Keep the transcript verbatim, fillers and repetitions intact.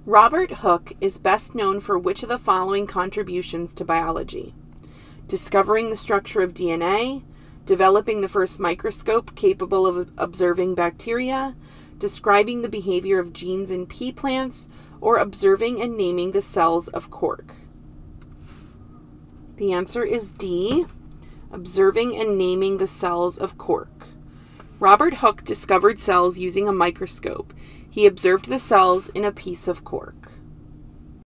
Robert Hooke is best known for which of the following contributions to biology? Discovering the structure of D N A, developing the first microscope capable of observing bacteria, describing the behavior of genes in pea plants, or observing and naming the cells of cork? The answer is D, observing and naming the cells of cork. Robert Hooke discovered cells using a microscope. He observed the cells in a piece of cork.